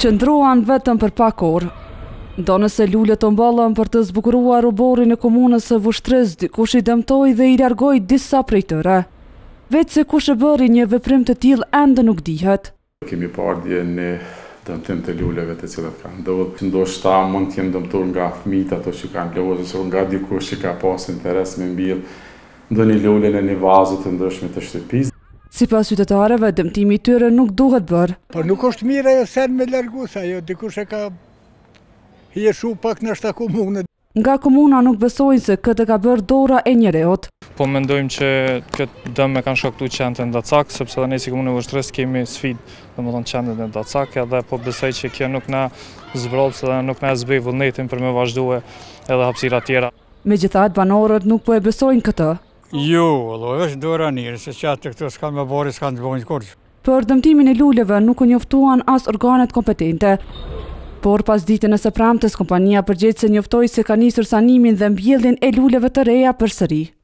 qëndroan vetëm për pak orë. Ndonëse lulet të mballën për të zbukuruar oborrin e komunës së Vushtrës, dikush i dëmtoi dhe i largoi disa prej tyre. Vetë se kush e bëri një veprim të tillë ende nuk dihet. Kemi parë dje në dëmtim të luleve të cilat kanë ndodhur. Ndoshta mund të jenë dëmtuar nga fëmijët ato që kanë lulë ose nga dikush që ka pas interes me mbill ndonjë lule në një vazë të ndryshme të shtëpisë. Sipas qytetarëve, dëmtimi i tyre nuk duhet bërë. Po nuk është mirë ajo sen me largu sa ajo dikush e ka hieshu pak në shta komunë. Nga komuna nuk besojnë se këtë ka bërë dora e njereut. Po mendojmë që këtë dëm e kanë shkaktuar qendrën Dacak, sepse dhe ne si komunë e Vushtrës kemi sfidë, domethënë qendrën e Dacak, edhe po besoj që kjo nuk na zbrodh dhe nuk na zbej vullnetin për me vazhduar edhe hapësira tjera. Megjithatë, banorët nuk po e besojnë këtë. Jo, është dora njerë, se qatë këto s'kanë me bori, s'kanë të bojnë kurrë. Për dëmtimin e luleve nuk u njoftuan as organet kompetente. Por pas ditën e së premtes, kompania përgjithëse njoftoi se ka nisur sanimin dhe mbjelljen e luleve të reja përsëri.